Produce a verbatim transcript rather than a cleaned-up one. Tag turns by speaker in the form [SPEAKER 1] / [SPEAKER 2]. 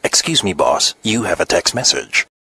[SPEAKER 1] Excuse me, boss. You have a text message.